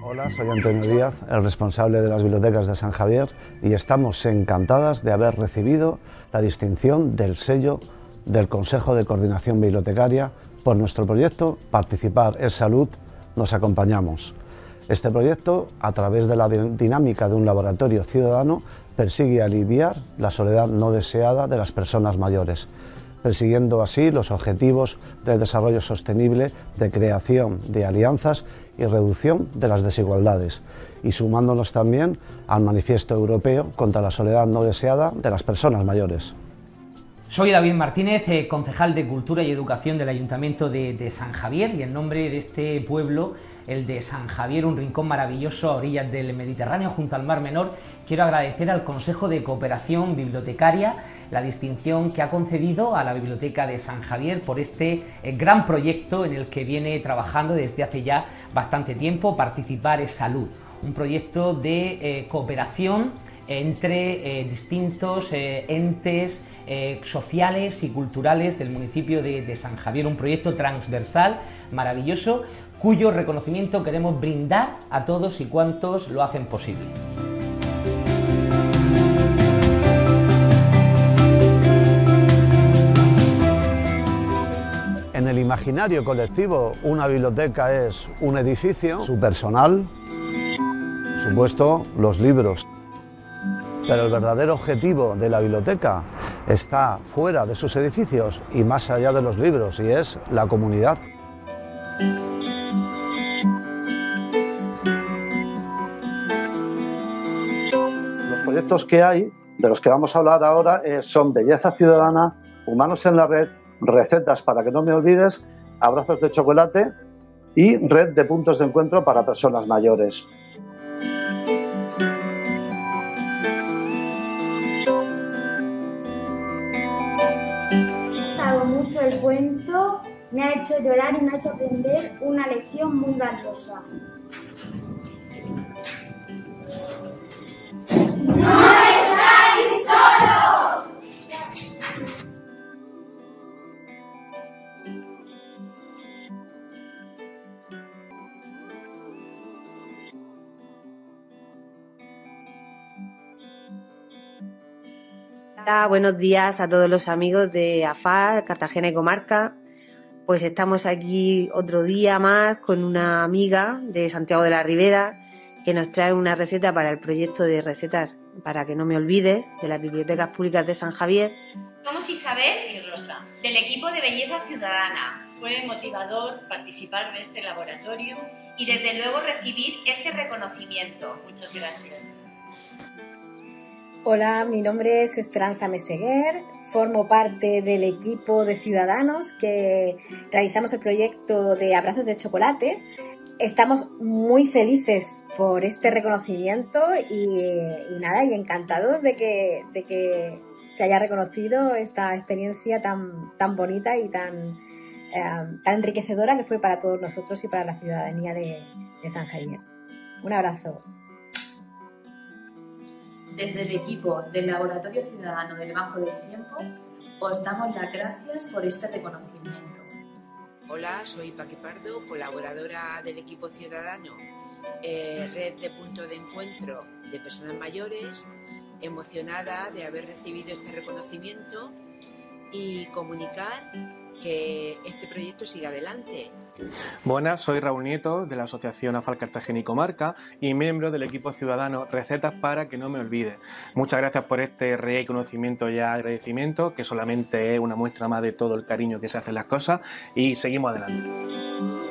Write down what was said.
Hola, soy Antonio Díaz, el responsable de las bibliotecas de San Javier, y estamos encantadas de haber recibido la distinción del sello del Consejo de Coordinación Bibliotecaria por nuestro proyecto Participar es Salud, nos acompañamos. Este proyecto, a través de la dinámica de un laboratorio ciudadano, persigue aliviar la soledad no deseada de las personas mayores, persiguiendo así los objetivos del desarrollo sostenible, de creación de alianzas y reducción de las desigualdades, y sumándonos también al Manifiesto Europeo contra la Soledad no deseada de las personas mayores. Soy David Martínez, concejal de Cultura y Educación del Ayuntamiento de San Javier, y en nombre de este pueblo, el de San Javier, un rincón maravilloso a orillas del Mediterráneo junto al Mar Menor, quiero agradecer al Consejo de Cooperación Bibliotecaria la distinción que ha concedido a la Biblioteca de San Javier por este gran proyecto en el que viene trabajando desde hace ya bastante tiempo. Participar es Salud, un proyecto de cooperación entre distintos entes sociales y culturales del municipio de San Javier, un proyecto transversal, maravilloso, cuyo reconocimiento queremos brindar a todos y cuantos lo hacen posible. En el imaginario colectivo, una biblioteca es un edificio, su personal, por supuesto, los libros. Pero el verdadero objetivo de la biblioteca está fuera de sus edificios y más allá de los libros, y es la comunidad. Los proyectos que hay, de los que vamos a hablar ahora, son Belleza Ciudadana, Humanos en la Red, Recetas para que no me olvides, Abrazos de Chocolate y Red de Puntos de Encuentro para Personas Mayores. Mucho el cuento, me ha hecho llorar y me ha hecho aprender una lección muy valiosa. ¡No estáis solos! Hola, buenos días a todos los amigos de AFAD, Cartagena y Comarca. Pues estamos aquí otro día más con una amiga de Santiago de la Ribera que nos trae una receta para el proyecto de Recetas para que no me olvides de las bibliotecas públicas de San Javier. Somos Isabel y Rosa, del equipo de Belleza Ciudadana. Fue motivador participar de este laboratorio y desde luego recibir este reconocimiento. Muchas gracias. Hola, mi nombre es Esperanza Meseguer, formo parte del equipo de ciudadanos que realizamos el proyecto de Abrazos de Chocolate. Estamos muy felices por este reconocimiento y encantados de que se haya reconocido esta experiencia tan bonita y tan enriquecedora que fue para todos nosotros y para la ciudadanía de San Javier. Un abrazo. Desde el equipo del Laboratorio Ciudadano del Banco del Tiempo, os damos las gracias por este reconocimiento. Hola, soy Paqui Pardo, colaboradora del equipo ciudadano, Red de Punto de Encuentro de Personas Mayores, emocionada de haber recibido este reconocimiento y comunicar que este proyecto siga adelante. Buenas, soy Raúl Nieto de la Asociación AFAD Cartagena y Comarca y miembro del equipo ciudadano Recetas para que no me olvides. Muchas gracias por este reconocimiento y agradecimiento, que solamente es una muestra más de todo el cariño que se hacen las cosas, y seguimos adelante.